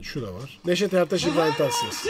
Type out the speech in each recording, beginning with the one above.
Şu da var. Neşet Ertaş, İbrahim Tatlıses.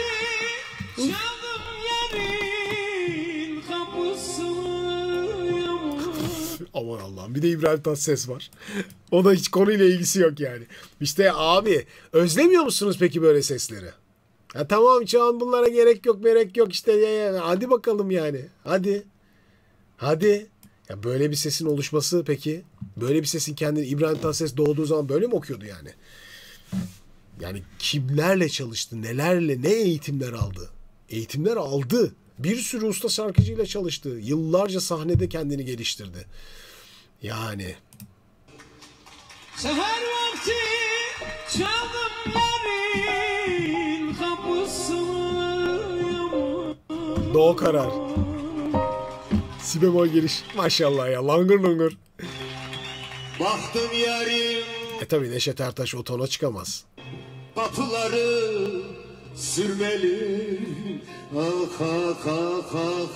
Aman Allah'ım. Bir de İbrahim Tatlıses var. O da hiç konuyla ilgisi yok yani. İşte abi özlemiyor musunuz peki böyle sesleri? Ya tamam şu an bunlara gerek yok işte hadi bakalım yani. Hadi. Ya böyle bir sesin oluşması peki? Böyle bir sesin kendini İbrahim Tatlıses doğduğu zaman böyle mi okuyordu yani? Yani kimlerle çalıştı, nelerle, ne eğitimler aldı? Eğitimler aldı. Bir sürü usta şarkıcıyla çalıştı. Yıllarca sahnede kendini geliştirdi. Yani. Seher vakti çaldım yarın kapısını. Doğu Karar. Si bemol giriş. Maşallah ya. Langır lungur. Baktım yarın. Tabi Neşet Ertaş o tona çıkamaz. Kapıları sürmeli. Ah ah ah ah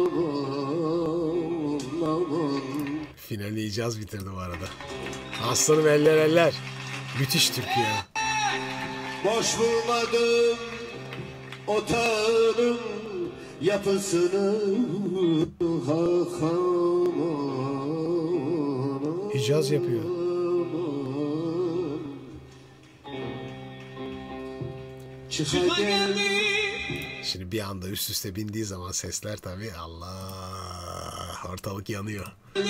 ah. Finali icaz bitirdi bu arada. Aslanım eller. Müthiş türkü ya. Boş bulmadım otağının yapısını. İcaz yapıyor. Şimdi bir anda üst üste bindiği zaman sesler tabii Allah ortalık yanıyor.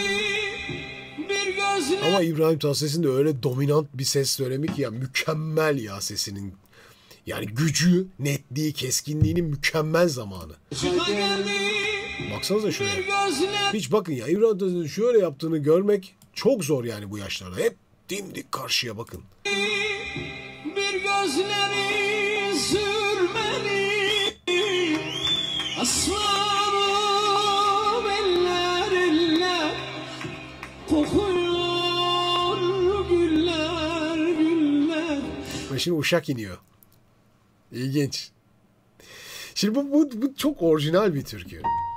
Ama İbrahim Tatlıses'in de öyle dominant bir ses söylemi ki ya mükemmel ya sesinin. Yani gücü, netliği, keskinliğinin mükemmel zamanı. Baksanıza şuraya. Hiç bakın ya İbrahim Tatlıses'in şöyle yaptığını görmek çok zor yani bu yaşlarda. Hep dimdik karşıya bakın. Bir gözleri sürmeli. Aslanım eller kokuyor güller. Ve şimdi uşak iniyor. İlginç. Şimdi bu çok orijinal bir türkü.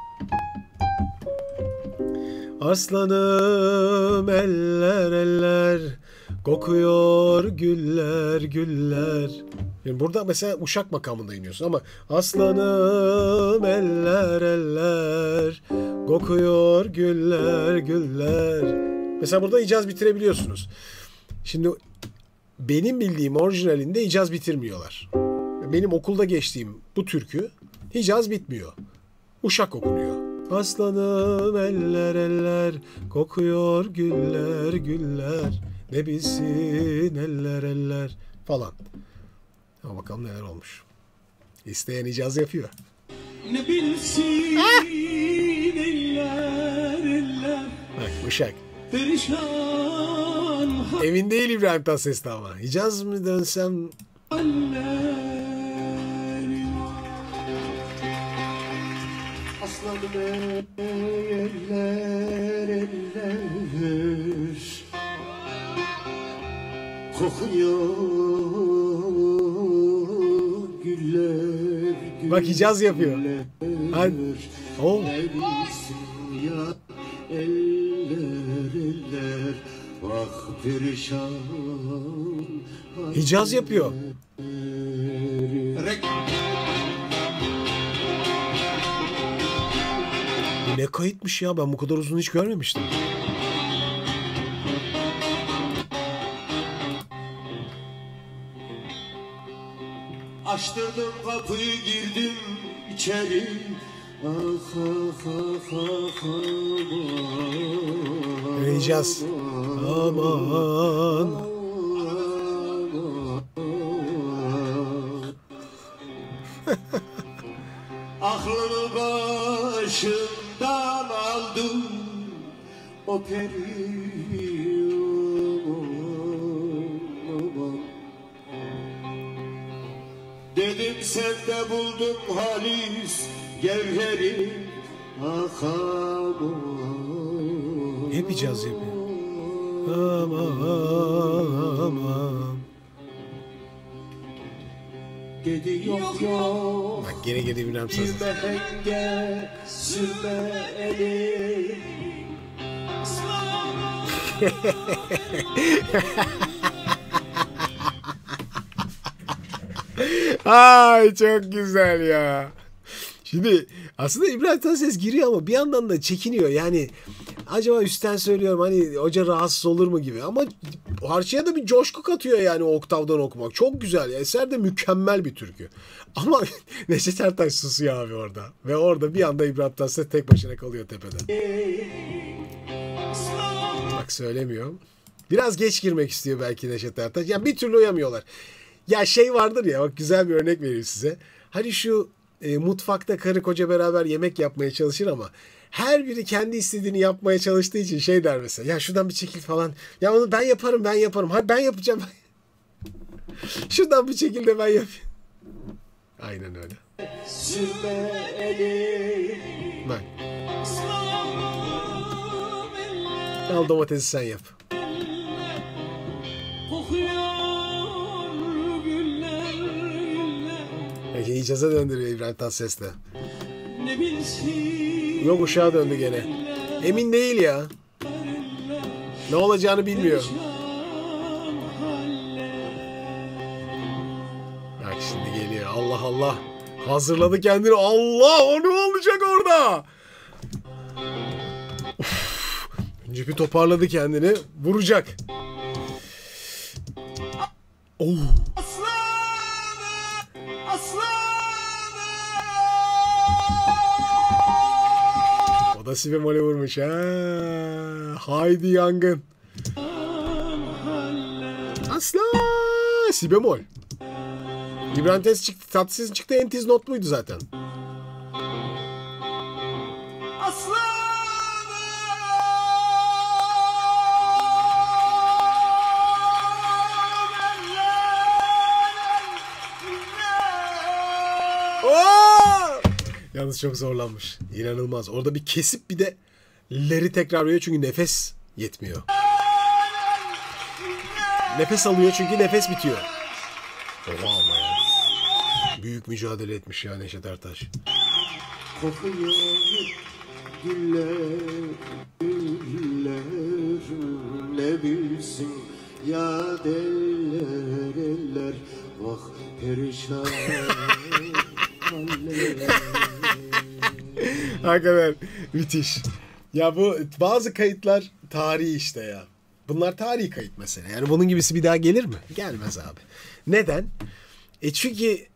Aslanım eller kokuyor güller. Yani burada mesela uşak makamında iniyorsun ama aslanım eller kokuyor güller. Mesela burada icaz bitirebiliyorsunuz. Şimdi benim bildiğim orijinalinde icaz bitirmiyorlar. Benim okulda geçtiğim bu türkü icaz bitmiyor. Uşak okunuyor. Aslanım eller kokuyor güller. Ne bilsin eller falan. Ama bakalım neler olmuş. İsteyen icaz yapıyor. Ne bilsin eller. Bak uşak. Perişan. Emin değil İbrahim Tatlıses'te ama. İcaz mı dönsem? Aslanım eller kokuyor güller. Bak icaz yapıyor. Hadi. Oh. Eller bak perişan. Hicaz yapıyor. Bu ne kayıtmış ya, ben bu kadar uzun hiç görmemiştim. Açtırdım kapıyı girdim içeri. Ah ah ah ah ah. Hicaz. Aman. Aklını başından aldım o peri. Dedim sende buldum halis gevheri. Hep icaz yapıyor. Aman. Dedi yok. Bak gene gene bilmem sazı. Sürme henge, sürme eli. Ay çok güzel ya. Şimdi aslında İbrahim Tatlıses giriyor ama bir yandan da çekiniyor. Yani acaba üstten söylüyorum hani hoca rahatsız olur mu gibi. Ama parçaya da bir coşku katıyor yani o oktavdan okumak. Çok güzel. Eser de mükemmel bir türkü. Ama Neşet Ertaş susuyor abi orada. Ve orada bir anda İbrahim Tatlıses tek başına kalıyor tepede. Bak söylemiyorum. Biraz geç girmek istiyor belki Neşet Ertaş. Yani bir türlü uyamıyorlar. Ya şey vardır ya, bak güzel bir örnek vereyim size. Hani şu mutfakta karı koca beraber yemek yapmaya çalışır ama her biri kendi istediğini yapmaya çalıştığı için şey der mesela. Ya şuradan bir çekil falan. Ya onu ben yaparım. Hayır ben yapacağım. Şuradan bir çekil de ben yapayım. Aynen öyle. Bak. Al domatesi sen yap. Peki icaza döndürüyor İbrahim Tatlıses de. Yok uşağa döndü gene. Emin değil ya. Ne olacağını bilmiyor. Bak şimdi geliyor. Allah Allah. Hazırladı kendini. Allah, o ne olacak orada? Uf. Önce bir toparladı kendini. Vuracak. Oh. O da si bemole vurmuş ha. Haydi yangın. Aslan. Si bemol. İbrahim Tatlıses'in çıktı en tiz not buydu zaten. Yalnız çok zorlanmış. İnanılmaz. Orada bir kesip bir de leri tekrarlıyor çünkü nefes yetmiyor. Nefes alıyor çünkü nefes bitiyor. Oha ama ya. Büyük mücadele etmiş ya Neşet Ertaş. Kokuyor güller, güller ne bilsin ya eller vah perişan haller. Hakikaten müthiş. Ya bu bazı kayıtlar tarihi işte ya. Bunlar tarihi kayıt mesela. Yani bunun gibisi bir daha gelir mi? Gelmez abi. Neden? Çünkü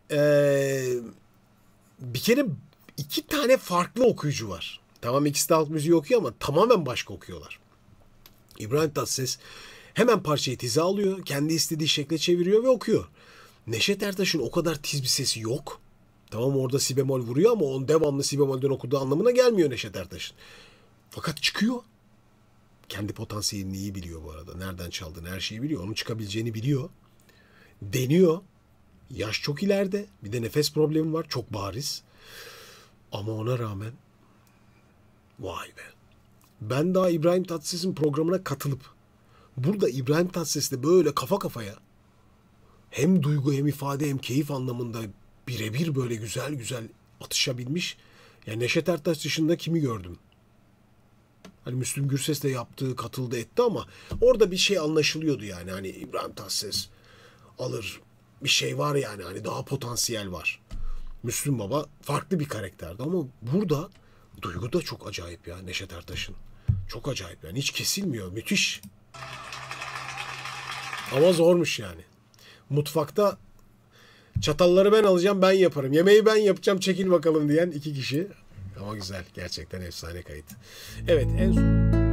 bir kere iki tane farklı okuyucu var. Tamam ikisi de halk müziği okuyor ama tamamen başka okuyorlar. İbrahim Tatlıses hemen parçayı tize alıyor. Kendi istediği şekle çeviriyor ve okuyor. Neşet Ertaş'ın o kadar tiz bir sesi yok. Tamam orada si bemol vuruyor ama onun devamlı si bemolden okuduğu anlamına gelmiyor Neşet Ertaş'ın. Fakat çıkıyor. Kendi potansiyelini iyi biliyor bu arada. Nereden çaldığını her şeyi biliyor. Onun çıkabileceğini biliyor. Deniyor. Yaş çok ileride. Bir de nefes problemi var. Çok bariz. Ama ona rağmen vay be. Ben daha İbrahim Tatlıses'in programına katılıp burada İbrahim Tatlıses'le böyle kafa kafaya hem duygu hem ifade hem keyif anlamında birebir böyle güzel güzel atışabilmiş. Yani Neşet Ertaş dışında kimi gördüm? Hani Müslüm Gürses de yaptığı, katıldı etti ama orada bir şey anlaşılıyordu yani. Hani İbrahim Tatlıses alır bir şey var yani hani daha potansiyel var. Müslüm Baba farklı bir karakterdi ama burada duygu da çok acayip ya Neşet Ertaş'ın. Çok acayip yani hiç kesilmiyor. Müthiş. Ama zormuş yani. Mutfakta çatalları ben alacağım ben yaparım. Yemeği ben yapacağım çekil bakalım diyen iki kişi. Ama güzel. Gerçekten efsane kayıt. Evet en son...